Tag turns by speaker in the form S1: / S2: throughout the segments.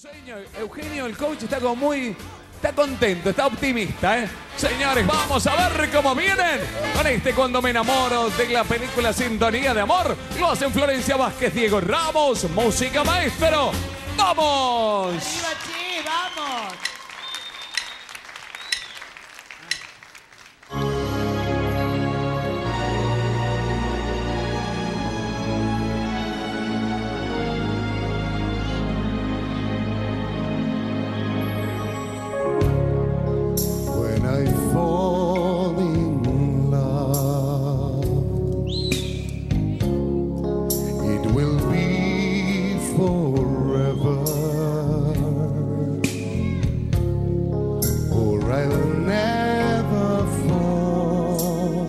S1: Señor Eugenio, el coach, está como muy... Está contento, está optimista, ¿eh? Señores, vamos a ver cómo vienen con este Cuando me enamoro de la película Sintonía de Amor. Lo hacen Florencia Vázquez, Diego Ramos, música maestro. ¡Vamos!
S2: ¡Arriba, che! ¡Vamos!
S3: When I fall in love, it will be forever, or I'll never fall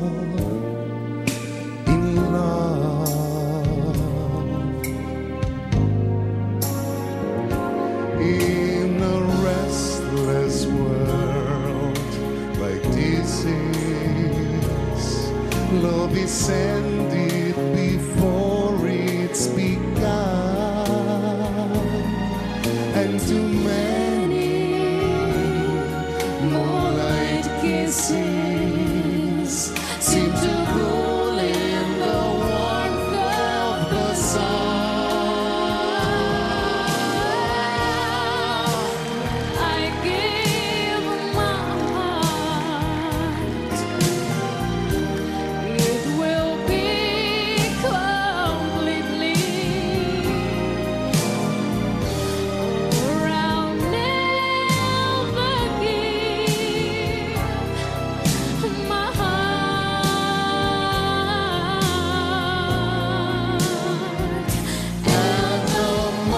S3: in love. In a restless world like this is, love is ended before it's begun, and too many moonlight kisses seem to cool in the warmth of the sun.
S4: I give my heart. It will be completely, or I'll never give my heart.
S3: At the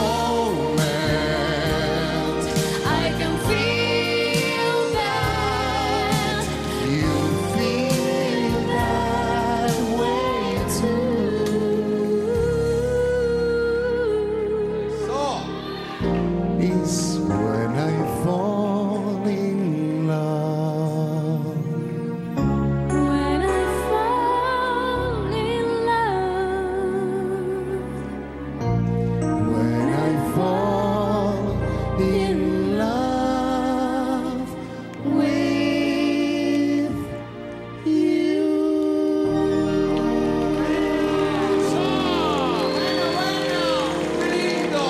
S3: moment
S4: I can feel that.
S3: you feel that way too, is when I fall in love.
S4: When I fall in love,
S3: When I fall in love with you.
S1: ¡Lindo!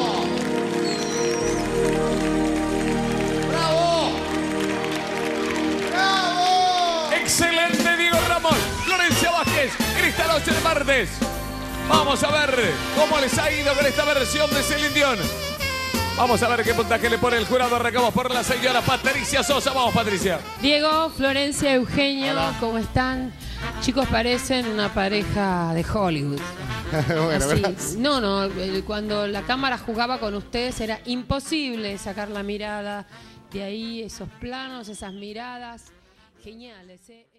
S1: ¡Bravo! ¡Bravo! ¡Excelente, Diego Ramos! Florencia Vázquez, en esta noche de martes. Vamos a ver cómo les ha ido con esta versión de Celine Dion. Vamos a ver qué puntaje le pone el jurado. Arrancamos por la señora Patricia Sosa. Vamos, Patricia.
S5: Diego, Florencia, Eugenio, ¿cómo están? Chicos, parecen una pareja de Hollywood.
S3: Bueno,
S5: Así.
S3: gracias.
S5: No, cuando la cámara jugaba con ustedes era imposible sacar la mirada de ahí, esos planos, esas miradas. Geniales, ¿eh?